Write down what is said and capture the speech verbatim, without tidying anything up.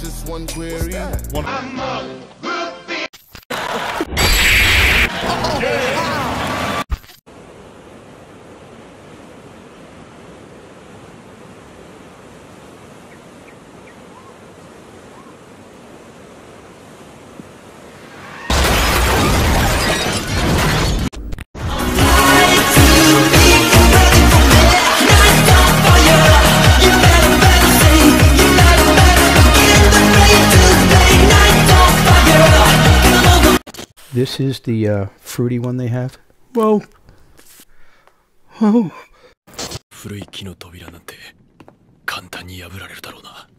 just one query. One. I'm a groupie. This is the uh, fruity one they have. Whoa. Whoa. 古い木の扉なんて簡単に破られるだろうな。